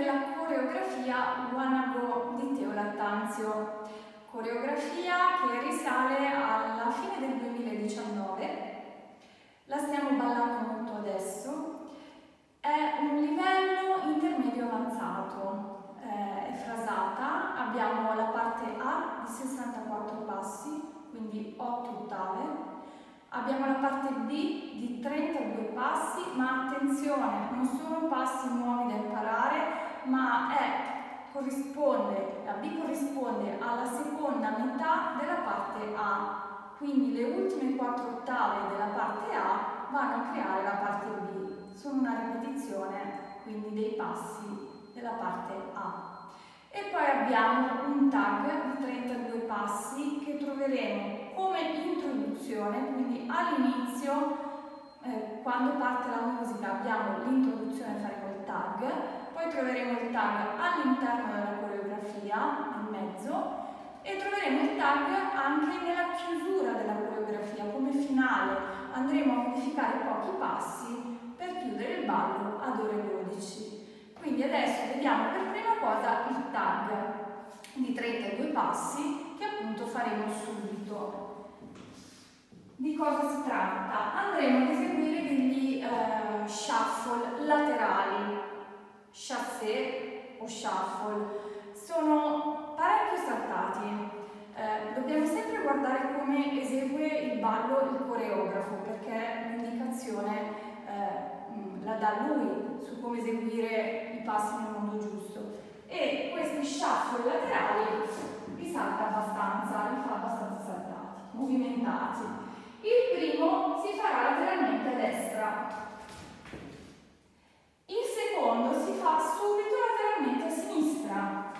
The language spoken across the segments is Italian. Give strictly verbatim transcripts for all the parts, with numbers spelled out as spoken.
della coreografia Wanna Go di Teo Lattanzio, coreografia che risale alla fine del duemiladiciannove, la stiamo ballando molto adesso, è un livello intermedio avanzato, eh, è frasata, abbiamo la parte A di sessantaquattro passi, quindi otto ottave, abbiamo la parte B di trentadue passi, ma attenzione, non sono passi nuovi da imparare, ma è, corrisponde, la B corrisponde alla seconda metà della parte A, quindi le ultime quattro ottave della parte A vanno a creare la parte B, sono una ripetizione quindi dei passi della parte A. E poi abbiamo un tag di trentadue passi che troveremo come introduzione, quindi all'inizio, eh, quando parte la musica abbiamo l'introduzione, faremo il tag, poi troveremo il tag all'interno della coreografia, in mezzo, e troveremo il tag anche nella chiusura della coreografia, come finale. Andremo a modificare pochi passi per chiudere il ballo ad ore dodici. Quindi adesso vediamo per prima cosa il tag di trentadue passi che appunto faremo subito. Di cosa si tratta? Andremo ad eseguire degli eh, shuffle laterali, chassé o shuffle. Sono parecchio saltati. Eh, dobbiamo sempre guardare come esegue il ballo il coreografo, perché l'indicazione eh, la dà lui su come eseguire i passi nel modo giusto, e questi shuffle laterali li salta abbastanza, li fa abbastanza saltati, movimentati. Il primo si farà lateralmente a destra, il secondo si fa subito lateralmente a sinistra.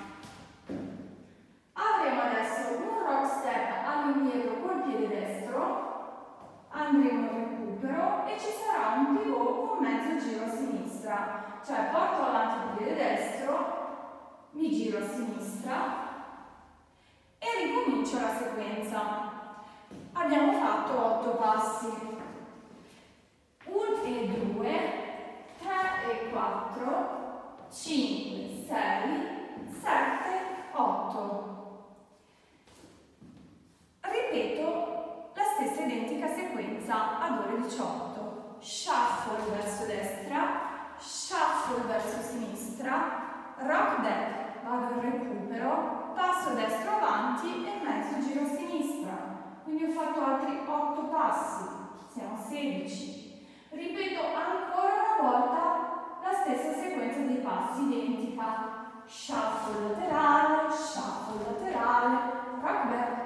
Avremo adesso un rock step all'indietro col piede destro, andremo in recupero e ci sarà un pivot con mezzo giro a sinistra, cioè porto avanti il piede destro, mi giro a sinistra e ricomincio la sequenza. Abbiamo fatto otto passi, uno e due, tre e quattro, cinque, sei, sette, otto. Ripeto la stessa identica sequenza ad ore diciotto. Shuffle verso destra, shuffle verso sinistra, rock back, vado in recupero, passo destro avanti e mezzo giro a sinistra. Quindi ho fatto altri otto passi, siamo a sedici. Ripeto ancora una volta la stessa sequenza dei passi, identica. Shuffle laterale, shuffle laterale, rock back,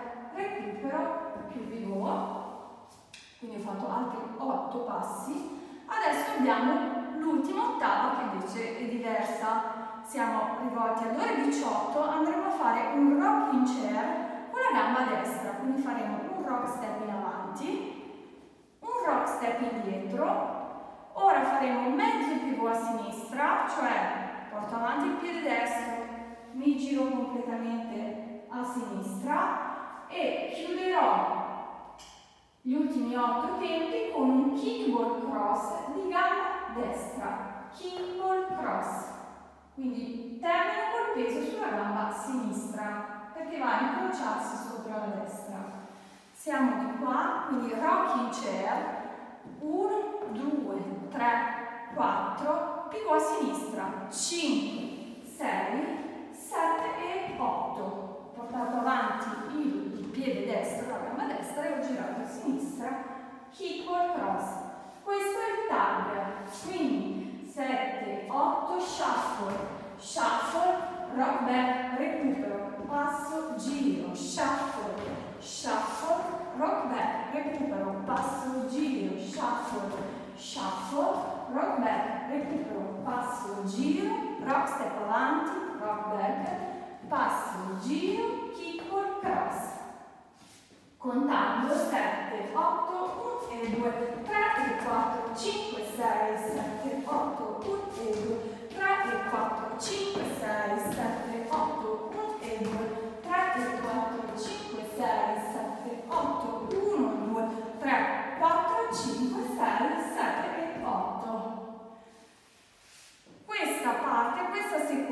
recupero più pivot, quindi ho fatto altri otto passi. Adesso abbiamo l'ultima ottava che invece è diversa, siamo rivolti ad ore diciotto, andremo a fare un rocking chair con la gamba destra, quindi faremo un rock step in avanti, un rock step indietro, ora faremo mezzo pivot a sinistra, cioè porto avanti il piede destro, mi giro completamente a sinistra e chiuderò gli ultimi otto tempi con un kickball cross di gamba destra, kickball cross, quindi termino col peso sulla gamba sinistra perché va a incrociarsi sopra la destra. Siamo di qua, quindi rocking chair, uno, due, tre, quattro, pivot a sinistra, cinque, sei, sette e otto. Ho portato avanti il piede destro, la gamba destra e ho girato a sinistra, kickball cross. Questo è il tag, quindi sette, otto, shuffle, shuffle, rock back, recupero, passo, giro, shuffle, shuffle, rock back, recupero, passo, giro, shuffle, shuffle, rock back, recupero, passo, giro, rock step avanti, rock back, passo, giro, kickball cross. Contando sette, otto, uno e due, tre e quattro, cinque, sei, sette, otto, uno e due, tre e quattro, cinque, sei, sette, otto, uno e due, tre e quattro, cinque, sei, sette, otto, uno, due, tre, quattro, cinque, sei, sette e otto. Questa parte, questa sequenza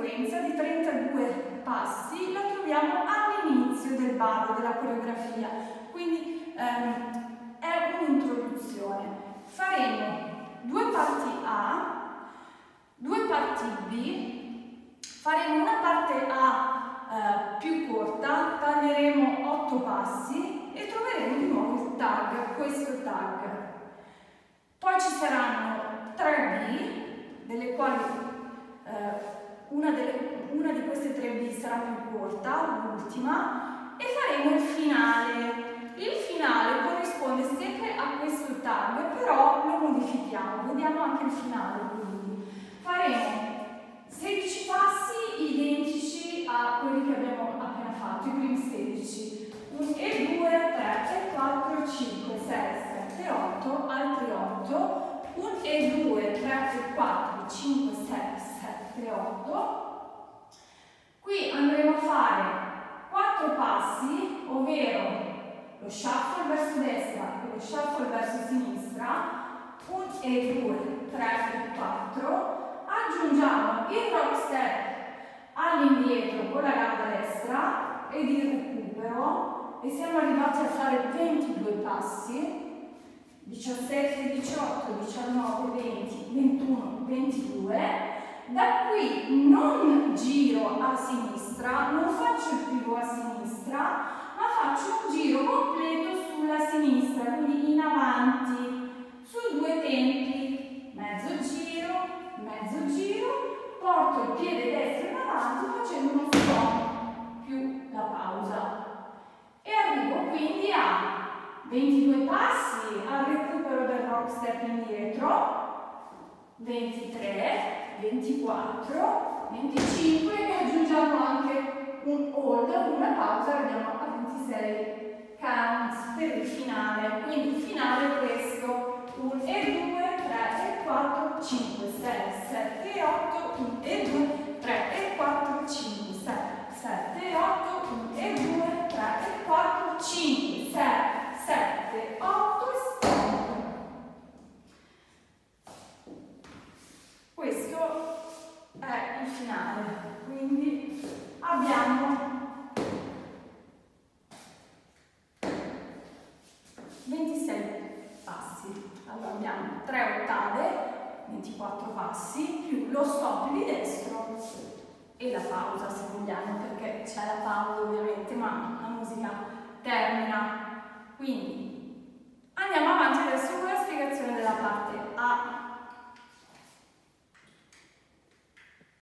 sequenza di trentadue passi la troviamo all'inizio del ballo, della coreografia, quindi ehm, è un'introduzione. Faremo due parti A, due parti B, faremo una parte A eh, più corta, taglieremo otto passi e troveremo di nuovo il tag, questo tag. Poi ci saranno tre B, delle quali eh, una, delle, una di queste tre B sarà più corta, l'ultima, e faremo il finale. Il finale corrisponde sempre a questo tag, però lo modifichiamo, vediamo anche il finale. Quindi faremo sedici passi identici a quelli che abbiamo appena fatto, i primi sedici. uno e due, tre e quattro, cinque, sei, sette, otto, altri otto, uno e due, tre e quattro, cinque, sei, sette, otto. Qui andremo a fare quattro passi, ovvero lo shuffle verso destra e lo shuffle verso sinistra, uno e due, tre e quattro, aggiungiamo il rock step all'indietro con la gamba destra ed il recupero e siamo arrivati a fare ventidue passi, diciassette, diciotto, diciannove, venti, ventuno, ventidue. Da qui non giro a sinistra, non faccio il pivot a sinistra, ma faccio un giro completo sulla sinistra, quindi in avanti, su due tempi, mezzo giro, mezzo giro, porto il piede destro in avanti facendo uno stop più la pausa. E arrivo quindi a ventidue passi al recupero del rock step indietro, ventitré, ventiquattro, venticinque e aggiungiamo anche un hold, una pausa, arriviamo a ventisei counts per il finale. Quindi il finale è questo: uno e due, tre e quattro, cinque, sei, sette e otto, uno e due, tre e quattro, cinque, sei, sette e otto, uno e due, tre e quattro, cinque, sei, sette, otto e stop. Questo è il finale, quindi abbiamo ventisei passi. Allora abbiamo tre ottave, ventiquattro passi, più lo stop di destro e la pausa se vogliamo, perché c'è la pausa ovviamente, ma la musica termina. Quindi andiamo avanti adesso con la spiegazione della parte A.